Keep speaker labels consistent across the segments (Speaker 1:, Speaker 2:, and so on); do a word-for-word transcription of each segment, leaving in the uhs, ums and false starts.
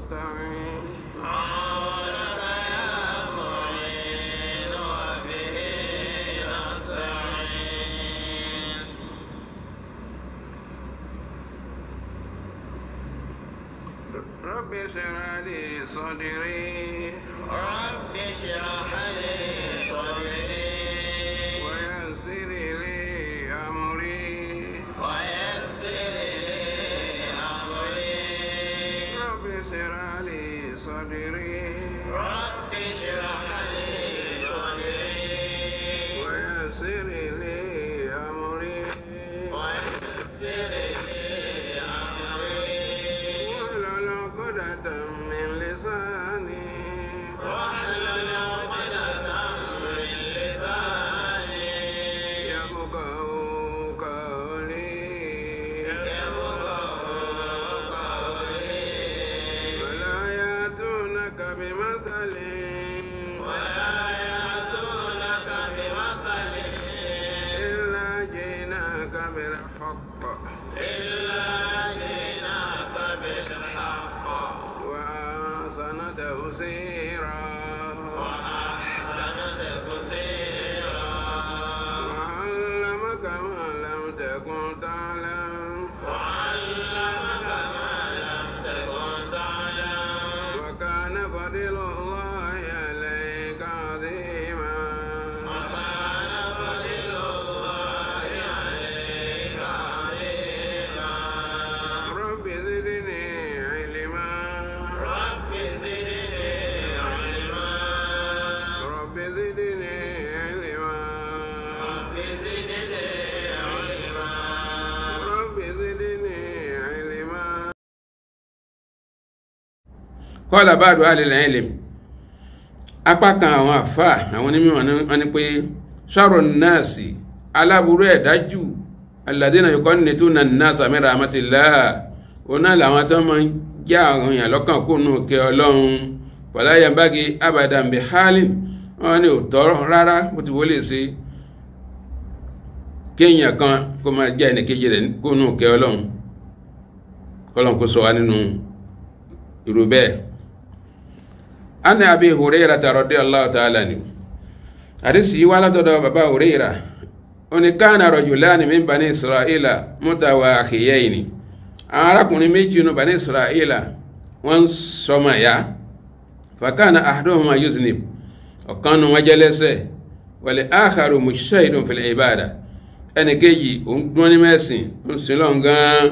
Speaker 1: نستعين
Speaker 2: عونك يا معين وبه نستعين
Speaker 1: رب اشرح لي صدري
Speaker 2: رب اشرح لي صدري
Speaker 1: ويسر لي أمري
Speaker 2: ويسر لي أمري
Speaker 1: رب اشرح لي صدري
Speaker 2: رب اشرح لي صدري
Speaker 1: ويسر لي أمري
Speaker 2: ويسر لي أمري
Speaker 1: واحلل عقدة من لساني
Speaker 2: واحلل عقدة من لساني
Speaker 1: يفقهوا قولي
Speaker 2: يفقهوا قولي
Speaker 1: ولا يأتونك بمثل
Speaker 2: ولا يأتونك بمثل
Speaker 1: إلا جئناك بالحق
Speaker 2: إلا جئناك بالحق
Speaker 1: وأحسن تفسيرا
Speaker 2: وأحسن تفسيرا
Speaker 1: وعلمك ما لم تكن تعلم
Speaker 2: وعلمك ما لم تكن تعلم
Speaker 1: وكان فضل الله عليك عظيما
Speaker 2: وكان فضل الله عليك عظيما
Speaker 1: رب زدني علما
Speaker 2: رب زدني علما
Speaker 1: رب زدني علما
Speaker 2: رب زدني علما
Speaker 1: رب زدني علما
Speaker 3: kọ́lá báàdù alìlẹ̀ ilẹ̀ apá kan àwọn àfà àwọn onímọ̀ wọn ni pé ṣàrò náàsì aláburú ẹ̀dájú alladhina yuqannituna an-nasa min rahmatillah òun náà làwọn tó máa ń já àwọn èèyàn lọ́kàn kó nù kẹ ọlọ́run wala yanbaghi abadan bi halin wọn ni ò tọ́rọ̀ rárá bó ti wọlé sí kéèyàn kan kó máa já ẹnìkejì rẹ̀ kó nù kẹ ọlọ́run kọ́lọ́n kó sọ wá nínú irú bẹ́ẹ̀. An Abi Hurairah radiyallahu ta'ala anhu hadisi yìí wá látọ̀dọ̀ bàbá Hurairah ó ní kana rajulani min bani Isra'ila mutawakhiyaini àwọn arákùnrin méjì nínú bani Isra'ila wọ́n sọmọ ya fakana ahaduhuma yuznib ọ̀kan nù wọ́n jẹ́ lẹ́ṣẹ̀ wal akharu mujtahidun fil ibada ẹnì kejì òun dún ní mẹ́sìn ó ń sin lọ́n gan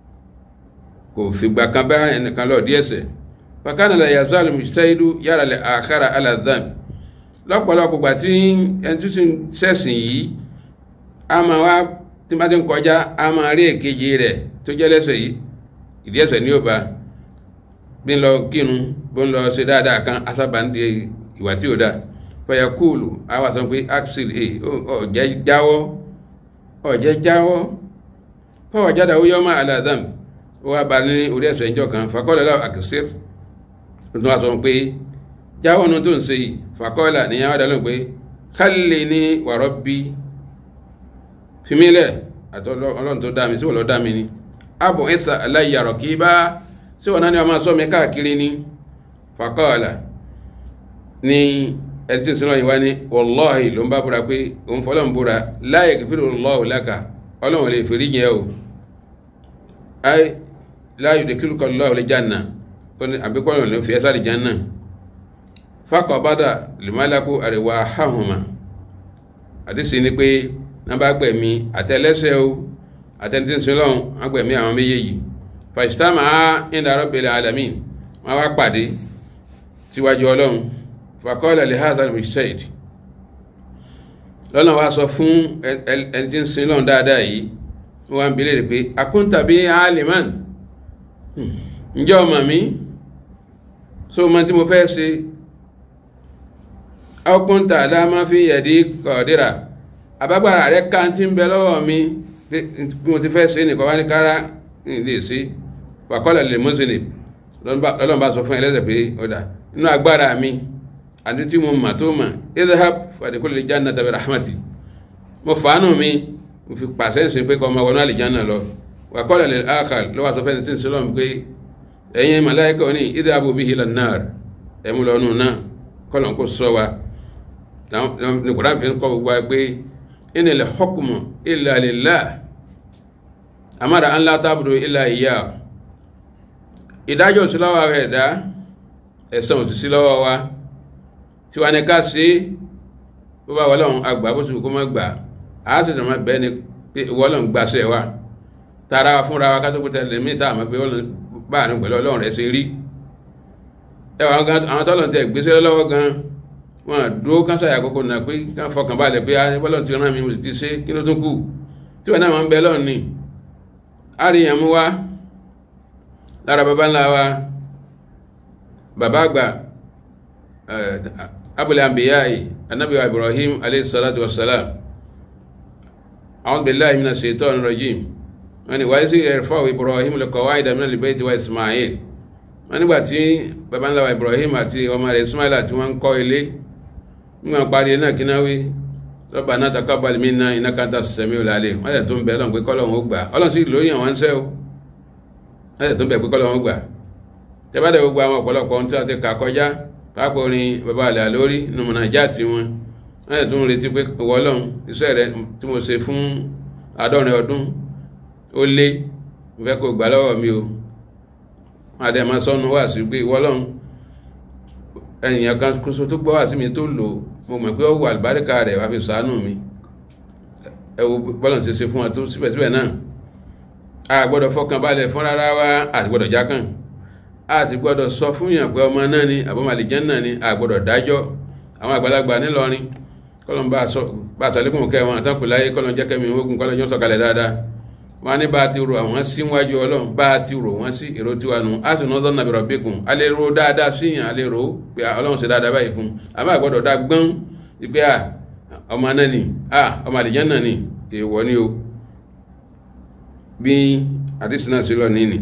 Speaker 3: kò fìgbà kan bá ẹnìkan lọ díẹ̀ sẹ̀ fakana la yazalu mujtahidu yara li akhara ala dhanb lọ́pọ̀lọpọ̀ gbà tí ẹni tí ń ṣẹ̀sìn yìí a máa wá tí bá ti ń kọjá a máa rí èkejì rẹ̀ tó jẹ́ lẹ́ṣẹ̀ yìí ìdí ẹ̀ṣẹ̀ ní òbá bí ń lọ kírun bó ń lọ ṣe dáadáa kan asábà ń di ìwà tí ò dá fọyà kúùlù a wà sọ pé axel e ọ̀jẹ́ jáwọ́ ọ̀jẹ́ jáwọ́ fọwọ́ jáde ó yọ́ máa ala dhanb ó wá bá ní orí ẹ̀ṣẹ̀ ìjọ kan fakọ́lẹ̀ lọ́wọ́ àkẹsẹ́r tó wá sọ pé jáwọ́ nu tó ń ṣe yìí fakọ́lá ní yàwó dálóhùn pé kálí ní wa rabbi fìmílẹ̀ àti ọlọ́run tó dá mi sí wọ́n lọ dá mi ni abọ̀ ẹ̀sà aláyàrọ̀ kí bá sí wọ́n náà ni wọ́n máa sọ mi káàkiri ni fakọ́lá ní ẹni tí ń sinú ìwá ní wallahi ló ń bá búra pé òun fọlọ́n búra la yaghfirullahu laka ọlọ́run lè fèrè yẹn o ay la yudkhiluka Allahu al-janna àbíkọ́lọ̀ ló fi ẹ́sà al-janna faqabada limalaku arwahahuma àdísí ni pé náà bá gbẹ̀mí àtẹlẹ́sẹ̀ o àtẹntínsílọ́n wọ́n gbẹ̀mí àwọn méjèèjì fajtama inda rabbil alamin wọ́n wá pàdé síwájú ọlọ́run faqala li hadha al-mujtahid lọ́nà wá sọ fún ẹni tí ń sin lọ́n dáadáa yìí wọ́n bí lè rí pé akúntà bí aliman ǹjẹ́ ọmọ mi so mọ́ tí mo fẹ́ ṣe akúntà aláma fi yẹ̀dí kọ̀díra àbágbára rẹ̀ ká tí ń bẹ lọ́wọ́ mi bí mo ti fẹ́ ṣe nìkan wá ní kára lè ṣe wàkọ́lẹ̀ lè mọ́sílì lọ́lọ́n bá sọ fún ẹlẹ́sẹ̀ pé ọ̀dà inú agbára mi àti tí mo mà tó mà idhab fadkhul jannata bi rahmati mo fàánù mi mo fi pàṣẹ ìsìn pé kọ́ ọmọ wọnú àlìjánà lọ wàkọ́lẹ̀ lè áàkàl ló wà sọ fẹ́ sí ìṣẹ́lọ́m pé ẹ̀yin màláíkà ní idhabu bihi ila an-nar ẹ̀mú lọ́nù náà kọ́lọ̀ kó sọ wa ní kùrán fi ń kọ́ gbogbo pé inil hukmu illa lillah amara an la ta'budu illa iyyah ìdájọ́ sí lọ́wọ́ rẹ̀ dá ẹ̀san òsì sí lọ́wọ́ wa tí wà ní ká sí bó bá wọ́lọ́run àgbà bó sì kó mọ́ gbà á sì tọ̀mọ́ bẹ́ẹ̀ ni pé wọ́lọ́run gbàṣẹ wa tara fúnra wa ká tó kó tẹ̀lé mí táàmọ́ pé bá àánú pẹ̀lú ọlọ́run rẹ̀ ṣe rí ẹwà àwọn tọ́lọ̀ tẹ̀ gbèsè lọ́wọ́ gan wọn dúró kánsá àkókò náà pé ká fọkàn balẹ̀ pé bọ́lọ̀ ti rán mi mo sì ti ṣe kí ló tún kù tí wọn náà máa ń bẹ lọ́run ni àríyàn mú wá lára bàbá ńlá wa bàbá àgbà abul anbiya'i anabi wa Ibrahim alayhi salatu wa salam a'udhu billahi minash shaitanir rajim wọ́n ni wáyé sí ẹ̀rfọ́ Ibrahim al-qawa'ida min al-bayti wa Ismail wọ́n nígbà tí bàbá ńlá wa Ibrahim àti ọmọ rẹ̀ Ismail àti wọ́n ń kọ́ ilé nígbà parí náà kí náà wí Rabbana taqabbal minna innaka antas sami'ul alim wọ́n yẹ tó ń bẹ lọ́n pé kọ́lọ́hún ó gbà ọlọ́run sì lóyún àwọn ṣẹ́ o wọ́n yẹ tó ń bẹ pé kọ́lọ́hún ó gbà tẹ́bàdẹ̀ gbogbo àwọn ọ̀pọ̀lọpọ̀ ohun tí wọ́n ti kà kọjá pápọ̀ orin bàbá àlẹ́ àlórí nùmùnà jáàtì wọn wọ́n yẹ tó ń retí pé wọ́lọ́run iṣẹ́ rẹ̀ tí mo ṣe fún àádọ́rin ọdún ó lé ìfẹ́ kò gbà lọ́wọ́ mi o adé máa sọ́nu wà sí pé wọ́lọ́run ẹnìyàn kan kóso tó gbọ́ wà sí mi tó lò mo mọ̀ pé ó wà àlùbáríkà rẹ̀ wá fi ṣàánú mi ẹ wo bọ́lọ̀ ti ṣe fún wa tó síbẹ̀síbẹ̀ náà a gbọ́dọ̀ fọkàn balẹ̀ fún rárá wa a ti gbọ́dọ̀ jákàn a ti gbọ́dọ̀ sọ fún yàn pé ọmọ náà ni àbọ̀mọ̀lìjẹ́ náà ni a gbọ́dọ̀ dájọ́ àwọn àgbàlagbà nílọrin kọ́lọ́n bá àṣàlékún kẹwọn àtàkùnláyé kọ́lọ́n jẹ́ kẹ́mi ogun kọ́lọ́n jọ́ sọ̀kalẹ̀ dáadáa wọ́n ní bá ti rò àwọn síwájú ọlọ́run bá ti rò wọ́n sí èrò tí wà nù á sì náà zọ́nà bẹ̀rọ̀ bíkùn a lè ro dáadáa síyàn a lè ro pé ọlọ́run ṣe dáadáa báyìí fún àmọ́ àgbọ́dọ̀ dá gbọ́n pé à ọmọ náà ni à ọmọ àdìjẹ́ náà ni èèwọ̀ ni o bí àdìsí náà sí lọ níní.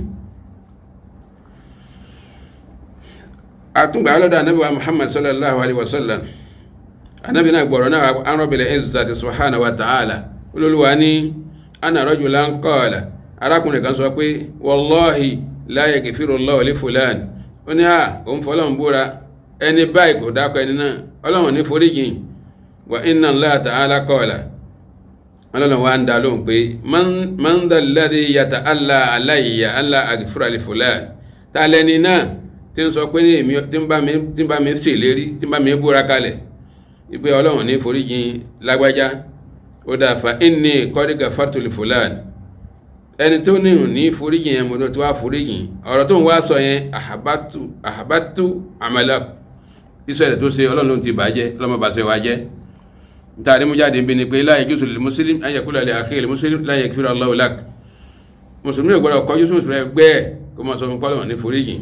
Speaker 3: àtúngbà alọ́dọ̀ anábì wa Muhammad sallallahu alayhi wa sallam anábì náà gbọ̀rọ̀ náà arọ́bìnrin izzati subhanahu wa ta'ala olólùwà ní ana rajulan qala arákùnrin kan sọ pé wallahi la yaghfirullahu li fulan ó ní à òun fọlọ́n búra ẹni báyìí kò dákọ̀ ẹni náà ọlọ́run ní foríjìn wa inna Allaha ta'ala qala ọlọ́run wa ń dá lóhùn pé man dhal ladhi yata'alla alayya alla aghfira li fulan ta lẹni náà tí ń sọ pé ní èmi tí ń bá mi ṣèlérí tí ń bá mi búra kalẹ̀ ìpé ọlọ́run ní foríjìn lágbájá ó dá fa inni qad ghafartu li fulan ẹni tó ní ní foríjìn yẹn mọ́tò tó wá foríjìn ọ̀rọ̀ tó ń wá sọ yẹn ahabatu ahabatu amala iṣẹ́ rẹ̀ tó ṣe ọlọ́run ló ti bàjẹ́ ọlọ́mọ bàṣẹ wa jẹ́ nítorí mú jáde bí ni pé la yajuzu lil muslim an yaqula li akhihi al muslim la yaghfiru Allahu lak mùsùlùmí ò gbọ́dọ̀ kọjú sí mùsùlùmí ẹgbẹ́ kó máa sọ fún pọ́lọ́run ní foríjìn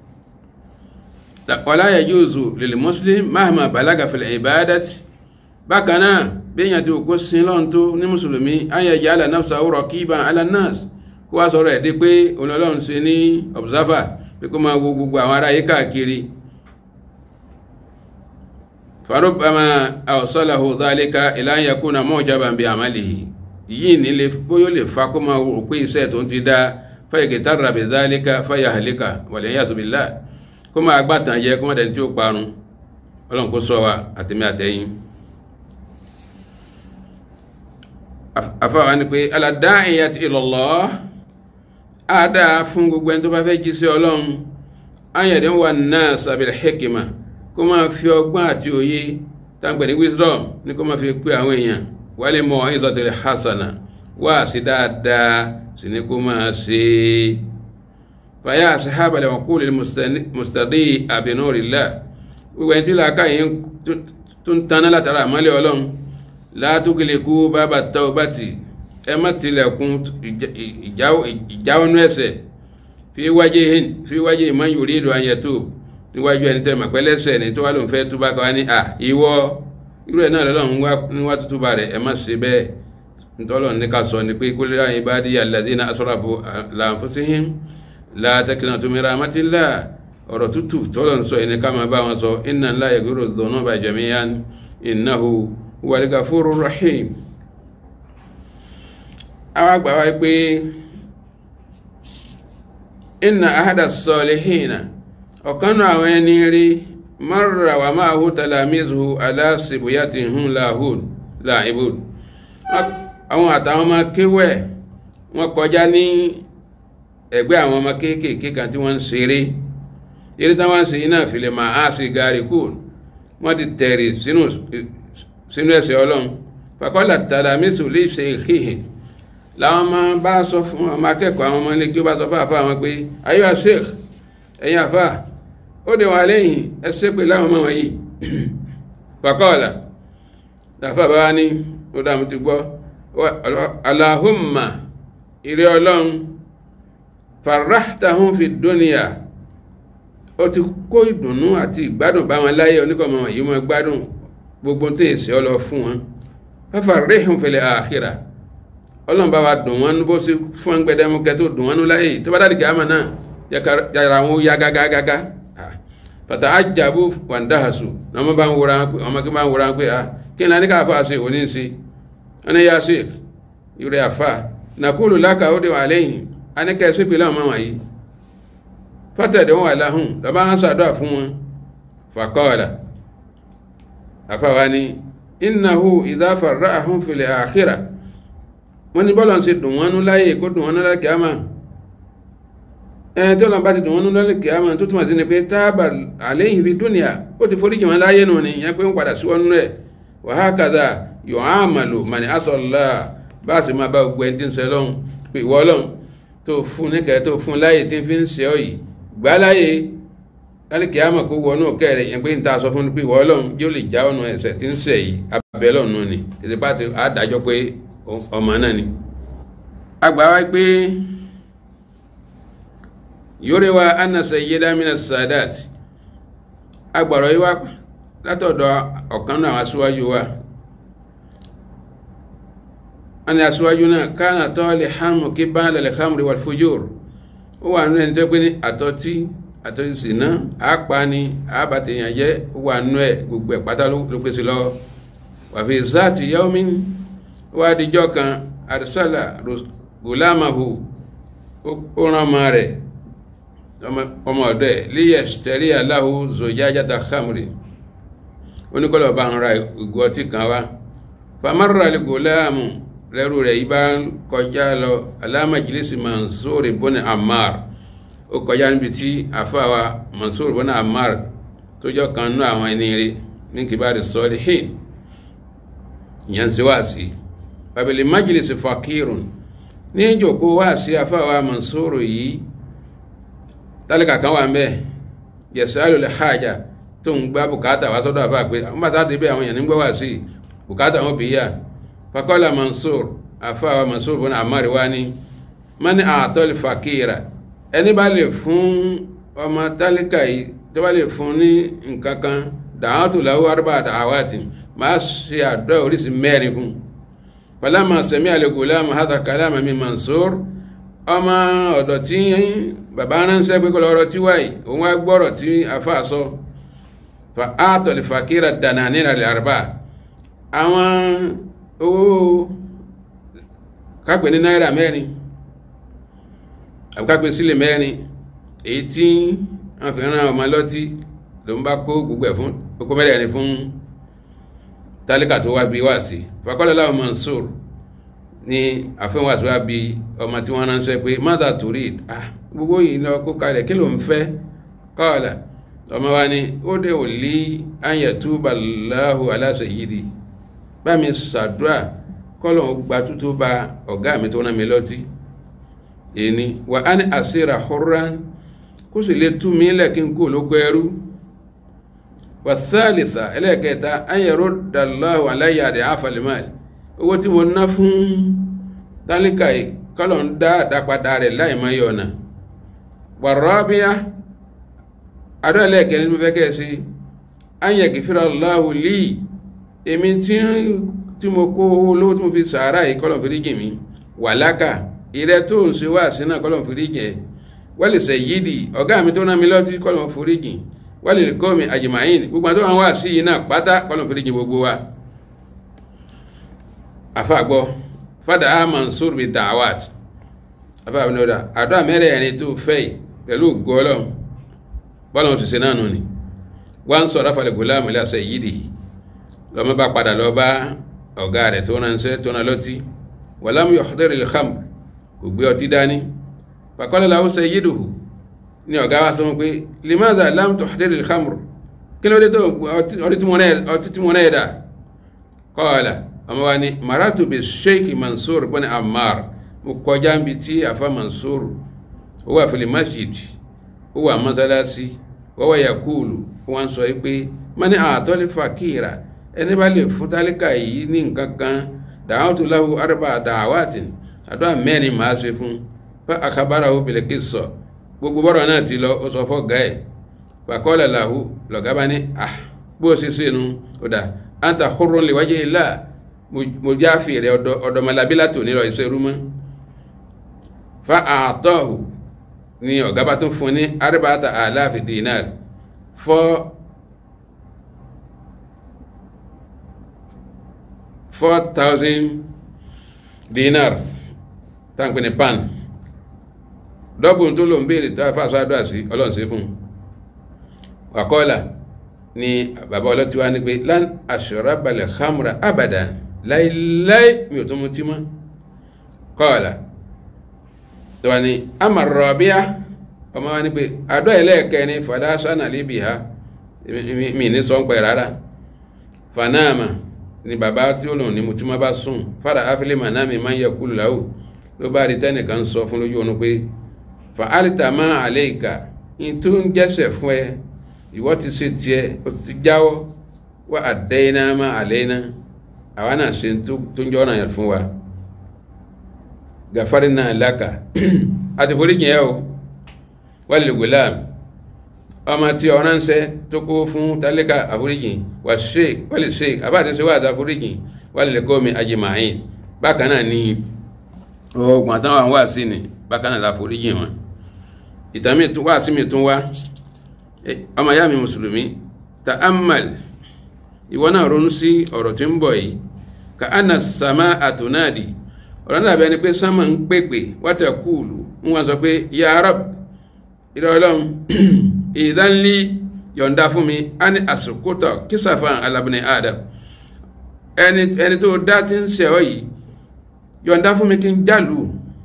Speaker 3: wala yajuzu lil muslim mahma balaga fil ibadati bákan náà bíyàn tí ó kó sin lọ́n tó ní mùsùlùmí ayẹyẹ alànàfsà ọ̀rọ̀ kíbà alànàs kó wá sọ̀rọ̀ ẹ̀ dé pé olólọ́run ṣe ní observer pé kó máa wo gbogbo àwọn ará yìí káàkiri farubbama awsalahu dhalika ila an yakuna mu'jaban bi amalihi yìí nílé bóyó lè fa kó máa rò pé iṣẹ́ tó ń ti dá fayaghtarra bi dhalika fayahlika wal iyyazu billah kó máa gbàtàn jẹ kó má dẹni tí ó parun ọlọ́run kó sọ wa àtẹ̀mí àtẹ̀yìn. afáwa ni pé aládàáyàtì ilallah àdá fún gbogbo ẹni tó bá fẹ́ jí sí ọlọ́run ayẹ̀dẹ̀ wà náà bil hikma kó máa fi ọgbọ́n àti òye táǹpẹ̀ ní wisdom ní kó máa fi pé àwọn èèyàn wal mau'izatil hasana wá sí dáadáa sí ní kó máa ṣe fàyà ashabal uqulil mustadi'a bi nurillah gbogbo ẹni tí làákà yìí tó ń taná látara àmọ́lẹ̀ ọlọ́run látúkìlẹ̀kú bàbá tawbati ẹ má tilẹ̀kùn ìjáwọnú ẹ̀ṣẹ̀ fi wájé man yuridu an yatub níwájú ẹni tẹ́ màpẹ́lẹ́sẹ̀ ní tó wà lóun fẹ́ túbá kan wá ní à ìwọ irú ẹ̀ náà lọ́lọ́run níwá tútúbà rẹ̀ ẹ má ṣe bẹ́ẹ̀ ntọ́lọ́run ní ká sọ ni pé qul ya ibadiya alladhina asrafu ala anfusihim la taqnatu min rahmatillah ọ̀rọ̀ tútù tọ́lọ́run sọ ẹni ká máa bá wọn sọ inna Allaha yaghfiru dhunuba jami'an innahu huwal ghafurur rahim. àwọn àgbà wáyé pé inna ahada salihina ọ̀kan náà àwọn ẹni rí marra wa ma'ahu talamizuhu ala sibuyatihim lahun la'ibun àwọn àtàwọn ọmọ kéwẹ̀ wọ́n kọjá ní ẹgbẹ́ àwọn ọmọ kéékèèké kan tí wọ́n ń ṣeré eré tí wọ́n ń ṣe iná fìlẹ̀ máa á sí gàrí kù wọ́n ti tẹ̀rì sínú sínú ẹsẹ̀ ọlọ́run fàkọ́lá talamizu lè ṣe ìkéhìn láwọn máa bá sọ fún ọmọ akẹ́kọ̀ọ́ àwọn ọmọ ilé kí ó bá sọ fún àfá àwọn pé ayọ́ sheikh ẹ̀yin àfá ó dẹ̀ wà lẹ́yìn ẹsẹ́ pé láwọn ọmọ wọ̀nyí fàkọ́lá àfá bá ní ó dámú ti gbọ́ Allahumma ìrẹ́ ọlọ́run farrahtahum fi dunya ó ti kó ìdùnnú àti ìgbádùn bá wọn láyé oníkọ̀ọ́mọ wọ̀nyí mọ́ gbádùn gbogbo tó èsì ọlọ fún wọn fafarrihum fil akhirah ọlọ́run bá wa dùn wọn bó sí fún gbẹdẹmukẹ tó dùn wọn láyé tó bá dádì kí á mọ̀ náà yàrá wọn ya gágágágá fata ajabu wandahasu ọmọ bá ń wúra ọmọ kí bá ń wúra pé ah kí ní aníkà àfáà sí òní sí wọn ni ya sheikh ìrẹ́ àfáà nàkúlù láka ó dé wà lẹ́yìn aníkà sí pìlẹ̀ ọmọ wọ̀nyí fátẹ̀dẹ̀ wọn wà láhùn lọ́bá ń sàdọ́ fún wọn faqala àfáà wa ni innahu idha farra'ahum fil akhirah wọ́n ní bọ́lọ̀ ṣe dùn wọ́n nú láyé kó dùn wọ́n nú lálẹ́ kìámà ẹni tó lọ́n bá ti dùn wọ́n nú lálẹ́ kìámà tó túnmọ̀ sí ni pé tábà alayhi fi dunya ó ti foríjì wọn láyé nù ní yẹn pé ń padà sí wọn rẹ̀ wa hakadha yu'amalu man asalla bá sì máa bá gbogbo ẹni tí ń ṣe lọ́hùn pé ìwọ Ọlọ́hun tó fún níkẹ́ tó fún láyé tí ń fi ń ṣe ọ yìí gbá láyé lálẹ́ kìámà kó wọnú kẹrẹ yẹn pé ń ta sọ fún pé ìwọ Ọlọ́hun yóò lè já ọ̀nà ẹ̀ṣẹ̀ tí ń ṣe yìí abẹ́ lọ́nà ni tètè bá ti àdájọ́ pé ọmọ náà ni agbára pé yóò anna sayyida mina sadat agbára yíwá látọ̀dọ̀ ọ̀kan náà aṣíwájú wa a ni aṣíwájú náà kánà tọ́lẹ̀ hàmù kí bá lẹ́lẹ̀ hamri wal fujur ó wà nínú ẹni tó pé ní àtọ́tí àtọ́tí sínà àpá ni àbàtìyàn jẹ́ ó wà nínú ẹ̀ gbogbo ẹ̀ pátá ló pèsè lọ wàfi zati yawmin wá díjọ́ kan arsala gulamahu ó rán ọmọ rẹ̀ ọmọ ọ̀dọ́ ẹ̀ liyashtari lahu zujajata khamri oníkọ́lọ̀ bá ń ra ìgò ọtí kan wá famarra li gulamu lẹ́rù rẹ̀ yí bá ń kọjá lọ ala majlisi Mansur ibn Ammar ó kọjá níbi tí àfáwà Mansur ibn Ammar tó jọ kan nú àwọn ẹni rí ní kibari salihin ìyẹn sí wá sí babili majlisi fakirun ní ìjòkó wá sí afáwà Mansuru yìí tálíkà kan wà ń bẹ́ yasalu li haja tó ń gbá bùkátà wá sọ́dọ̀ àfáà pé àwọn bàtà dé bí àwọn èèyàn nígbà wá sí bùkátà wọn bí yá fakọ́lá Mansur afáwà Mansur bọ́nà àmàrí wá ní mani àtọ́lì fakira ẹni bá lè fún ọmọ tálíkà yìí tó bá lè fún ní nǹkan kan da'atu lahu arba'a da'awati máa ṣe àdúrà oríṣi mẹ́rin fún falama sami'a al-gulam hadha kalama min Mansur ọmọ ọ̀dọ̀ tí bàbá ránṣẹ́ pé kó lọ́rọ̀ tí wáyé òun wá gbọ́rọ̀ tí afá sọ fa a'ta al-fakira dananira al-arba'a àwọn owó kápẹ́ ní náírà mẹ́rin àbúkápẹ́ sílẹ̀ mẹ́rin èyí tí wọ́n fi rán ọmọ lọ́tí ló ń bá kó gbogbo ẹ̀ fún okó mẹ́rẹ̀ẹ̀rin fún tálíkà tó wá bí wá sí faqala lahu Mansur ní àfihàn wá sí wá bí ọmọ tí wọ́n ránṣẹ́ pé madha turid ah gbogbo yìí lọ kó kalẹ̀ kí ló ń fẹ́ qala ọmọ wa ni ó dé ò lí an yatuba Allahu ala sayyidi bá mi ṣàdúrà kọ́lọ̀ gba tútó bá ọ̀gá mi tó rán mi lọ́tí èní wà á ní àṣírà hurran kó sì lè tú mi lẹ́kí n kó lókó ẹrú wà thalitha ẹlẹ́ẹ̀kẹta an yarudallahu alayya ad'afal mal owó tí mo ná fún tálíkà kọ́lọ̀ ń dá àdápadà rẹ̀ láì má yọ̀nà wà rabi'a adó ẹlẹ́ẹ̀kẹ́ nínú fẹ́kẹ́ sí an yaghfira Allahu li èmi tí tí mo kó owó lówó tí mo fi sàárà yìí kọ́lọ̀ fìríjì mi wà láka ìrẹ́ tó ń ṣe wá sínú kọ́lọ̀ fìríjì wal sayyidi ọ̀gá mi tó ná mi lọ́tí kọ́lọ̀ fìríjì wal qawmi ajma'in gbogbo àti wọn wá sí yìí náà pátá kọ́lọ̀ fìríjì gbogbo wa afáàgbọ́ fada Mansur bi da'awat afáàgbọ́ ní ọ̀dà àdó àmẹ́rẹ̀ ẹni tó fẹ́ pẹ̀lú gọ́ọ̀lọ́ bọ́lọ̀ ti ṣe náà nù ni wọ́n sọ̀rọ̀ falẹ̀ gùlámù ilé àṣẹ yìí dì lọ́mọ bá padà lọ bá ọ̀gá rẹ̀ tó ránṣẹ́ tó rán lọ́tí wàlámù yọ̀dẹ̀rẹ̀ lè khamr kò gbé ọtí dání faqala lahu sayyiduhu ní ọ̀gá wa sọ pé limadha lam tuhdhir al khamr kí ló dé tó ọtí tí mo náà dà qala ọmọ wa ni maratu bi sheikh Mansur bin Ammar mo kọjá ń bi tí àfa Mansur ó wà fil masjid ó wà mọ́sálásí wa huwa yaqulu wọ́n sọ pé mani a'tali fakira ẹni bá lè fún tálíkà yìí ní nǹkan kan da'awtu lahu arba'a da'awatin àdúrà mẹ́rin máa ṣe fún fa akhbarahu bil qissa gbogbo bọ́rọ̀ náà ti lọ ó sọ fọ́ gáẹ̀ faqala lahu lọ̀gá bá ní ah bó ṣe ṣe nu ó dà anta hurrun li wajhi llah mo já fèrè ọ̀dọ̀mọlábí látò nílọ ìṣerú mọ́ fa a'tahu ni ọ̀gá bá tún fún ní arba'ata alafi dinar fọ́ four thousand dinar táǹpé ní pan dọ́gbùn tó ló ń béèrè tó fàṣọ àdúrà sí ọlọ́run sí fún wàkọ́ọ̀lá ni bàbá ọlọ́tí wá ní pé lan ashrabal khamra abadan láíláí mi ò tó mú tí mọ́ kọ́ọ̀lá tó wá ní amàrọ̀bíà ọmọ wá ní pé àdúrà ẹlẹ́ẹ̀kẹ́ ní fàdá sánà líbi ha mi ní sọ ń pẹ̀ rárá fanáàmà ni bàbá tí ó lòun ní mo tí má bá sùn fàdà áfílẹ̀mà náà mi máa ń yẹ kúlù láwù ló bá rí tẹ́nìkan sọ fún lójú ọ̀nà pé fa alita ma aleika in tó ń jẹ́sẹ̀ fún ẹ ìwọ ti ṣe tiẹ̀ ó ti jáwọ́ wá àdẹ́yìnà ma àlẹ́yìnà àwa náà ṣe tó ń jọ́ ọ̀nà yẹn fún wa gàfárí náà láka àti foríjì ẹ o wal gulam ọmọ tí ọ̀ránṣẹ́ tó kó fún tálíkà àforíjì wà sheik wal sheik àbáàtí ṣe wà àforíjì wal qawmi ajma'in bákan náà ni ọgbọ̀n àtàwọn wà sí ni bákan náà láforíjì wọn ìtàmì tó wà sí mi tún wá ọmọ yá mi mùsùlùmí ta'ammal ìwọ náà ronú sí ọ̀rọ̀ tí ń bọ̀ yìí ka anna samaa tunadi ọ̀rọ̀ náà bẹ́ẹ̀ ni pé sánmà ń pèpè wa taqulu ń wọ́n sọ pé ya Rabb ìrọ̀ ọlọ́run ìdánlí yọ̀ǹda fún mi a ní àsìkòtò kísàfàn alábìnì Adam ẹni ẹni tó dá tí ń ṣe ọ yìí yọ̀ǹda fún mi kí n jálù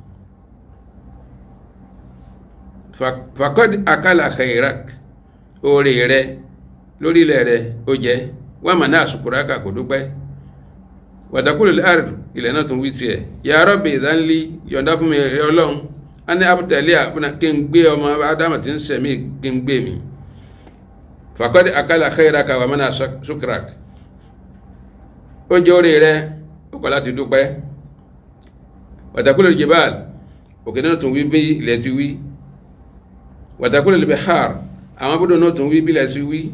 Speaker 3: faqad akala khairak oore rẹ lórí ilẹ̀ rẹ ó jẹ́ wọ́n mà náà ṣùkúrákà kò dúpẹ́ wàtàkùlù àrùn ilẹ̀ náà tún wí tiẹ̀ ya Rabbi ìdánlí yọ̀ǹda fún mi ọlọ́run a ní abútẹ̀lẹ́ àpúnà kí n gbé ọmọ Ádámù tí ń sẹ̀mí kí n gbé mi faqad akala khairaka wa mana shukrak ó jẹ́ orí rẹ̀ ó kọ̀ láti dúpẹ́ wàtàkùlù jibal òkè náà tún wí bí ilẹ̀ ti wí wàtàkùlù bihar àwọn abúdó náà tún wí bí ilẹ̀ ti wí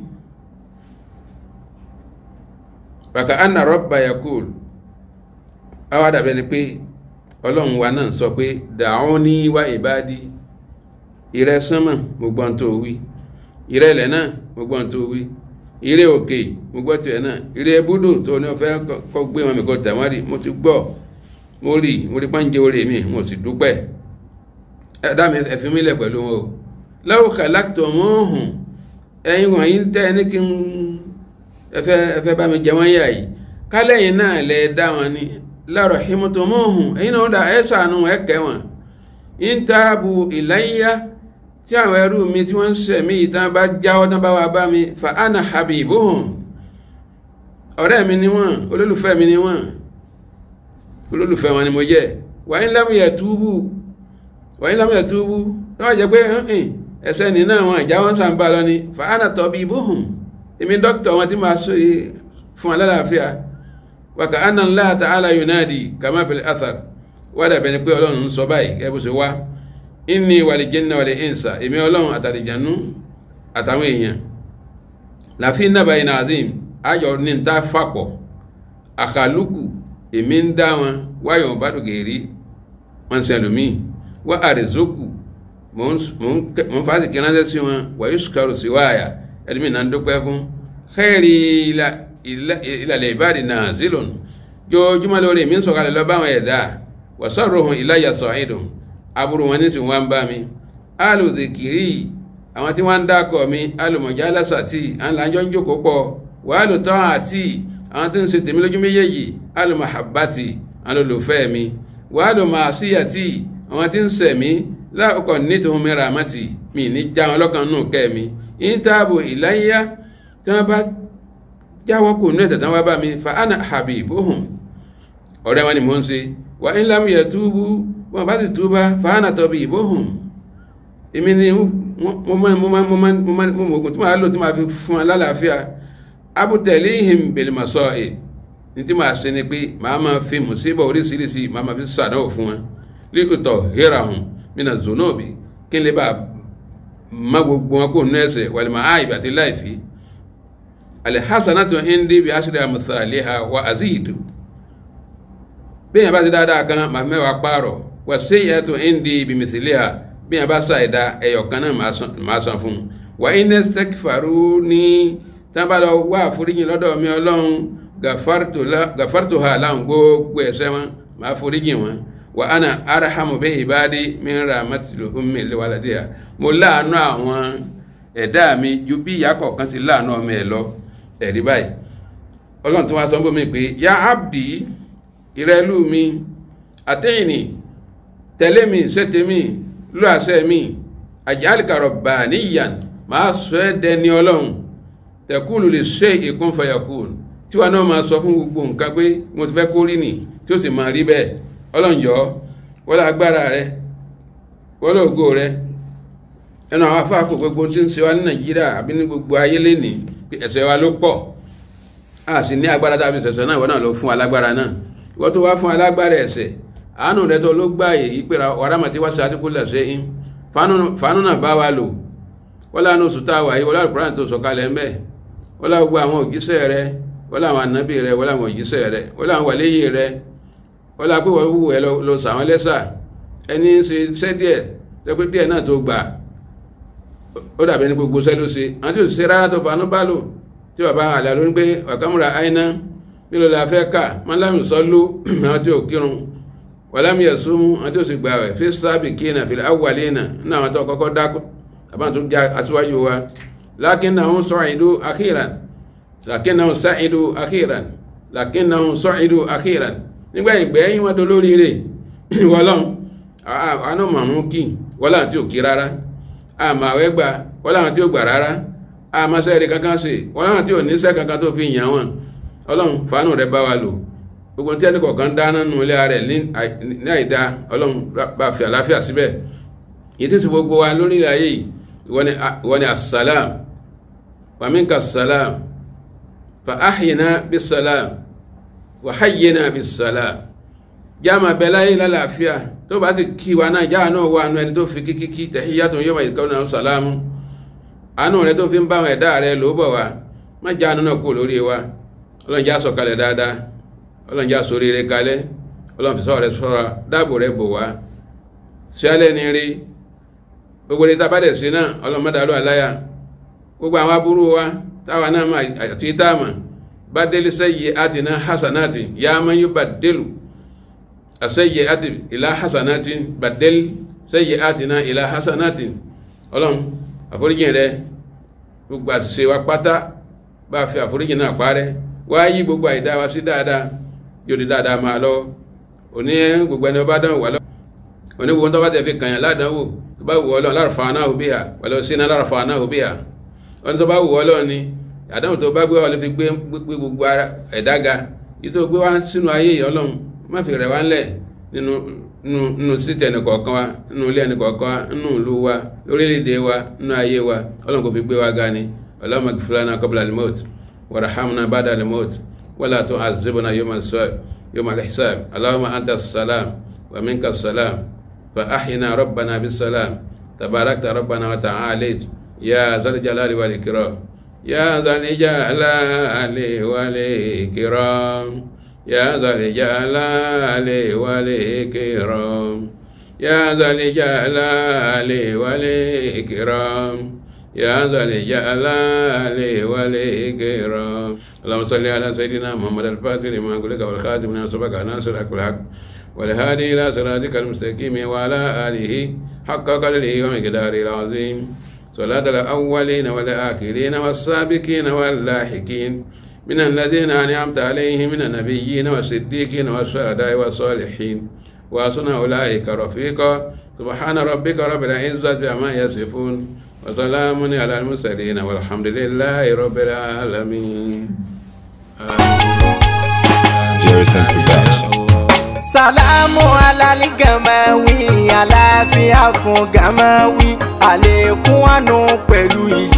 Speaker 3: wàkà anna rabba yakul àwọn àdàbẹ̀ ni pé ọlọ́run wa náà sọ pé da'uni wa ibadi ìrẹ sánmà mo gbọ́n tó wí ìrẹ ilẹ̀ náà mo gbọ́n tó wí ìrẹ òkè mo gbọ́ tiẹ̀ náà ìrẹ ebúdó tó ní ọ̀fẹ́ kọ́ gbé wọn mi kọ́ tàwárí mo ti gbọ́ mo rí mo rí pàǹjẹ́ orí mi mo sì dúpẹ́ ẹ̀dá mi ẹ̀fín mi lẹ̀ pẹ̀lú wọn o law khalaqtumuhum ẹ̀yin wọ̀nyí ń tẹ́ ní kí n ẹfẹ́ ẹfẹ́ bá mi jẹ wọ́n yà yìí kálẹ̀yìn náà lẹ dá wọn ní la rahimtumuhum ẹ̀yin náà dá ẹ ṣàánú ẹ̀kẹ́ wọn in tabu ilayya tí àwọn ẹrú mi tí wọ́n ń sẹ̀mí ìtàn bá jáwọ́ tán bá wà bá mi fa ana habibuhum ọ̀rẹ́ mi ni wọ́n olólùfẹ́ mi ni wọ́n olólùfẹ́ wọn ni mo jẹ́ wa in lam yatubu wa in lam yatubu náà jẹ́ pé ẹsẹ̀ ní náà wọn ìjà wọn sàǹbà lọ ni fa ana tabibuhum èmi dókítà wọn tí máa sọ fún alálàáfíà wa ka anna Allah ta'ala yunadi kama fil athar wà dàbẹ̀ ni pé ọlọ́run ń sọ báyìí kẹ́ bó ṣe wá inni wal jinna wal insa èmi ọlọ́run àtàlìjànú àtàwọn èèyàn láfi nabayin azim ayọ̀ ní ta fapọ̀ àkàlùkù èmi ń dá wọn wáyọ̀ bá dùgẹ̀rí wọn sẹlùmí wá àrèzókù mò ń fásitì kí ránṣẹ́ sí wọn wà yóò ṣùkàrù sí wáyà ẹlùmí náà ń dúpẹ́ fún khairi ìlàlẹ̀ ìbáàdì náà zilon jójúmọ́ lórí mi ń sọ̀kalẹ̀ lọ báwọn ẹ̀dá wà sọ̀rọ̀ ohun ìláyà sọ̀ídùn aburú wọn ní sì wọ́n bá mi alùdìkìrì àwọn tí wọ́n ń dákọ̀ mi alùmọ̀já lásàtì àwọn làjọ ń jókòó pọ̀ wà á lò tọ́ àti àwọn tí ń ṣe tèmi lójú méjèèjì alùmọ̀hábàtì àwọn olùfẹ́ mi wà á lò máa síyàtì àwọn tí ń ṣẹ̀ mí lákòókò nítorí mi rà mọ́tì mi ní já wọn lọ́kàn nù kẹ́ mi ìntàbò ìláyà tí wọ́n bá jáwọ́ kù ní ẹ̀tẹ̀ tí wọ́n bá mi fa ana habibuhum ọ̀rẹ́ wọn ni mò ń ṣe wà ń lámú yẹ túbú wọn bá ti túbá fa ana tabibuhum èmi ni mo máa mo máa mo máa mo máa mo mọ̀gùn tí màá lò tí màá fi fún wọn lálàáfíà abutalihim bil masa'ib ní tí màá ṣe ni pé màá máa fi mùsíbà oríṣiríṣi màá máa fi ṣàdánwò fún wọn líkùtọ̀ hírahùn mina zonobi kí n lè bá má gbogbo wọn kó nú ẹsẹ̀ wàlìmọ̀ àìbà àti láìfí alhasanatu indi bí aṣírí àmùsàlẹ́ha wa azidu bí yẹn bá ti dáadáa kan máa mẹ́wàá pààrọ̀ wà sayyatu indi bí mithliha bí yẹn bá ṣàìdá ẹ̀yọ̀ kan náà máa san fún wà inna istakfaruni tí wọ́n bá lọ wá àforíjì lọ́dọ̀ mi ọlọ́run gàfártùhà láwọn gbogbo ẹ̀ṣẹ̀ wọn máa foríjì wọn wa ana arhamu bi ibadi min rahmatil ummi li waladiha mo láàánú àwọn ẹ̀dá mi ju bí ìyá kọ̀ọ̀kan sí láàánú ọmọ ẹ̀ lọ ẹ̀rí báyìí ọlọ́run tó wá sọ fún mi pé ya abdi ìrẹ́lú mi àtẹ́yìnì tẹ̀lé mi ṣètè mi lú àṣẹ mi aj'alka rabbaniyan máa sọ ẹ́ dẹni ọlọ́run taqulu li shay'in kun fayakun tí wọn náà máa sọ fún gbogbo nǹkan pé mo ti fẹ́ kó rí nì tí ó sì máa rí bẹ́ẹ̀ ọlọ́njọ́ wọ́n lọ agbára rẹ wọ́n lọ ògo rẹ ẹnu àwọn afáàkò gbogbo tí ń ṣe wá ní nàìjíríà àbí ní gbogbo ayé lẹ́nì ẹ̀ṣẹ̀ wa ló pọ̀ a sì ní agbára tàbí ṣẹ̀ṣẹ̀ náà wọ́n náà ló fún alágbára náà wọ́n tó wá fún alágbára ẹ̀ṣẹ̀ àánú rẹ tó ló gbá èyí pé ọ̀rámàtí wá sí àdúgbò lẹ̀ṣẹ̀ yín fánú náà bá wa lò wọ́n lánà oṣù tá a wà yìí wọ́n lánà tó sọ̀kalẹ̀ ńbẹ̀ wọ́n lá gbogbo àwọn òjíṣẹ́ rẹ wọ́n láwọn ànábì rẹ wọ́n láwọn òjíṣẹ́ rẹ wọ́n láwọn wàléyé rẹ wọ́n lá pé wọ́n wù ẹ lọ sàwọn lẹ́sà ẹni ṣe iṣẹ́ díẹ̀ lẹ́pẹ́ díẹ̀ náà tó gbà ó dàbí ẹni gbogbo iṣẹ́ ló ṣe àwọn tí ò ṣe rárá tó fanú bá lò tí bàbá àlà ló ń pé ọ̀kámúra àìná nílò la fẹ́ kà mọ́lámì sọ́lú àwọn tí ò kírun wàlámì ẹ̀sùn àwọn tí ò sì gbà rẹ̀ fi sábì kína fi awwalina nínú àwọn tó kọ́kọ́ dákú àbá tó já aṣíwájú wa lakinnahum sa'idu akhiran lakinnahum sa'idu akhiran lakinnahum sa'idu akhiran nígbà ìgbẹ́yìn wọn tó lórí rẹ̀ wọ́lọ́n àánú màmú kí wọ́lá tí ò kí rárá àmà àwẹ́gbà wọ́lá tí ò gbà rárá àmà sẹ́ẹ̀rẹ̀ kankan sí wọ́lá tí ò ní sẹ́ kankan tó fi yàn wọn ọlọ́run fàánù rẹ̀ bá wa lò gbogbo tí ẹni kọ̀ọ̀kan dáná nù ilé rẹ̀ ní àìdá ọlọ́run bá fi àláfíà síbẹ̀ yìí tí sì gbogbo wa lórí ayé ìwọ ni assalam wa minka assalam fa ahyina bis salam wa hayyina bis salam jáàmà bẹ̀láyé lálàáfíà tó bá ti kí wa náà jáà náà wà nú ẹni tó fi kíkíkí tahiyyatun yawma yalqawnahu salamu àánú rẹ̀ tó fi ń bá àwọn ẹ̀dá rẹ̀ ló bọ̀ wá má jáà náà kú lórí wa ọlọ́run já sọ̀kalẹ̀ dáadáa ọlọ́run já sórí rẹ̀ kalẹ̀ ọlọ́run fi sọ rẹ̀ sọ́ra dáàbò rẹ̀ bò wá sí alẹ́ ní rí gbogbo ní tabadẹ̀ sí náà ọlọ́run mọ́dàlú aláyà gbogbo àwọn aburú wa táwa náà mà àti táàmà badil sayyi'atina hasanati ya man yubaddilu as-sayyi'ati ila hasanatin badil sayyi'atina ila hasanatin ọlọ́run àforíjì rẹ̀ gbogbo àṣìṣe wa pátá bá fi àforíjì náà parẹ́ wá yí gbogbo àìdá wa sí dáadáa yóò di dáadáa máa lọ òní gbogbo ẹni ọba dánwò wà lọ òní gbogbo tó bá tẹ̀ fi kànyàn ládánwò tó bá wù ọ́ lọ larfa'nahu biha wala sínú larfa'nahu biha wọn tó bá wù ọ́ lọ ni àdánwò tó bá gbé wà ló fi gbé gbogbo ẹ̀dá ga yìí tó gbé wá sínú ayé yìí ọlọ́run má fi rẹ̀ wá ńlẹ̀ nínú nínú síta ẹnì kọ̀ọ̀kan wa nínú ilé ẹnì kọ̀ọ̀kan wa nínú ìlú wa lórílẹ̀-èdè wa nínú ayé wa ọlọ́run kò fi gbé wa ga ni Allahumma ighfir lana qabla al-maut warhamna ba'da al-maut wala tu'azzibna yawma yawma al-hisab Allahumma anta as-salam wa minka as-salam fa ahyina rabbana bis-salam tabarakta rabbana wa ta'alayt ya zal jalali wal ikram ya zal jalali wal ikram ya zal jalali wal ikram ya zal jalali wal ikram يا ذا الجلال والإكرام اللهم صل على سيدنا محمد الفاتح لما قلت والخاتم لما سبق ناصر الحق والهادي إلى صراطك المستقيم وعلى آله حق قدره ومقداره العظيم صلاة الأولين والآخرين والسابقين واللاحقين من الذين أنعمت عليهم من النبيين والصديقين والشهداء والصالحين وحسن أولئك رفيقا سبحان ربك رب العزة عما يصفون وسلام على المرسلين والحمد لله رب العالمين.
Speaker 4: Jerison Production.
Speaker 5: Salamu alali Gamawi, àlàáfíà fún Gamawi, àlékún àánú pẹ̀lú ìyè.